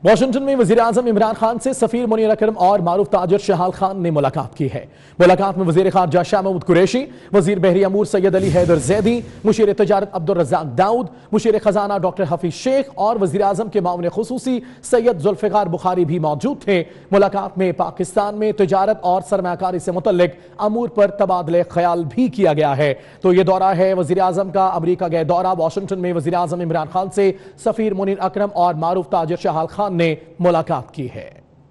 Washington में वज़ीर आज़म इमरान खान से सफीर मुनीर अकरम और मारूफ ताजिर शहाल खान ने मुलाकात की है। मुलाकात में वज़ीर ख़ारजा शाह महमूद कुरैशी, वज़ीर बहरी अमूर सैयद अली हैदर ज़ैदी, मुशीर तजारत अब्दुल रज़ाक दाऊद, मुशीर खजाना डॉक्टर हफीज शेख और वज़ीर आज़म के मामले खुसूसी सैयद जुल्फ़िकार बुखारी भी मौजूद थे। मुलाकात में पाकिस्तान में तजारत और सरमायाकारी से मुतल्लिक अमूर पर तबादले ख्याल भी किया गया है। तो ये दौरा है वज़ीर आज़म का अमरीका गए दौरा। वाशिंगटन में वज़ीर आज़म इमरान खान से सफीर मुनीर अकरम और मारूफ ताजिर शहाल खान ने मुलाकात की है।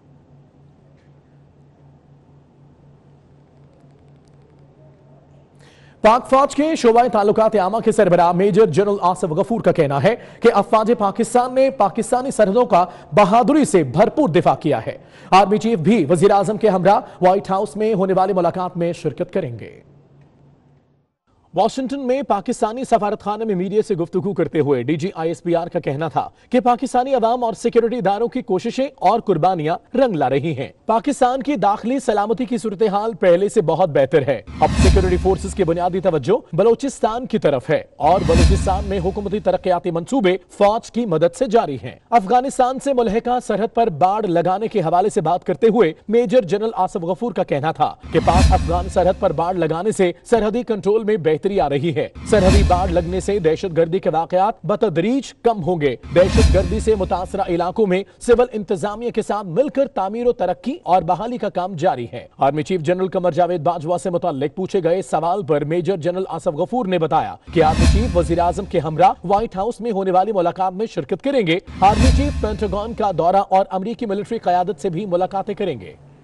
पाक फौज के शोबाए ताल्लुकात आमा के सरबराह मेजर जनरल आसिफ गफूर का कहना है कि अफवाज पाकिस्तान ने पाकिस्तानी सरहदों का बहादुरी से भरपूर दिफा किया है। आर्मी चीफ भी वजीर आजम के हमरा व्हाइट हाउस में होने वाली मुलाकात में शिरकत करेंगे। वाशिंगटन में पाकिस्तानी सफारतखाने में मीडिया से गुफ्तगू करते हुए डीजी ISPR का कहना था कि पाकिस्तानी अवाम और सिक्योरिटी इदारों की कोशिशें और कुर्बानियां रंग ला रही हैं। पाकिस्तान की दाखिली सलामती की सूरत हाल पहले से बहुत बेहतर है। अब सिक्योरिटी फोर्सेस की बुनियादी तवज्जो बलोचिस्तान की तरफ है और बलोचिस्तान में हुकूमती तरक्याती मंसूबे फौज की मदद से जारी हैं। अफगानिस्तान से मुल्हिका सरहद पर बाड़ लगाने के हवाले से बात करते हुए मेजर जनरल आसिफ गफूर का कहना था कि पाक अफगान सरहद पर बाड़ लगाने से सरहदी कंट्रोल में आ रही है। सरहदी बाढ़ लगने से दहशतगर्दी के वाकयात बतदरीज कम होंगे। दहशतगर्दी से मुतासरा इलाकों में सिविल इंतजामिया के साथ मिलकर तामीर तरक्की और बहाली का काम जारी है। Army chief general Qamar Javed Bajwa से मुताल्लिक पूछे गए सवाल पर मेजर जनरल आसिफ गफूर ने बताया कि आर्मी चीफ वजीर आजम के हमरा व्हाइट हाउस में होने वाली मुलाकात में शिरकत करेंगे। आर्मी चीफ पेंटागन का दौरा और अमरीकी मिलिट्री क़यादत से भी मुलाकातें करेंगे।